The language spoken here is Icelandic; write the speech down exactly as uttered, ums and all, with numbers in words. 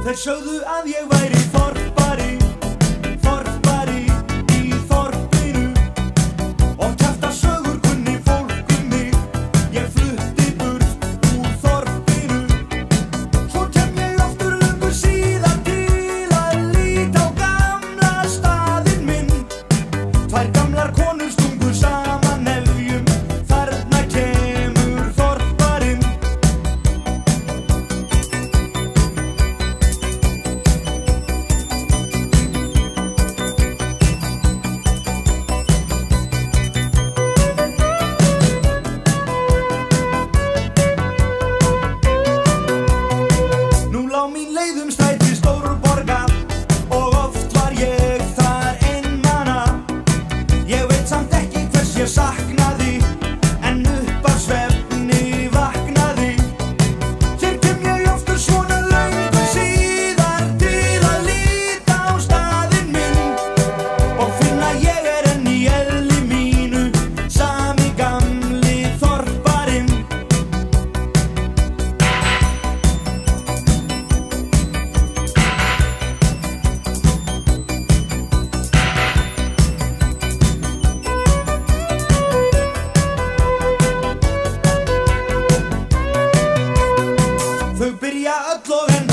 Þeir sögðu að ég væri þorpari, þorpari í þorpinu og kjafta sögur kunni fólk um mig. Ég flutti burt úr þorpinu. Svo kem ég aftur löngu síðar til að líta á gamla staðinn minn. Tvær gamlar konur stungu saman nefjum. Þarna kemur þorparinn. Nú lá mín leið um stræti stórborgar og oft var ég þar einmana. Ég veit samt ekki hvers ég saknaði, en upp af svefni vaknaði. Hér kem ég aftur svona löngu síðar til að líta á staðinn minn og finna að ég er enn í eðli mínu, sami gamli þorparinn. Þau byrja öll og enn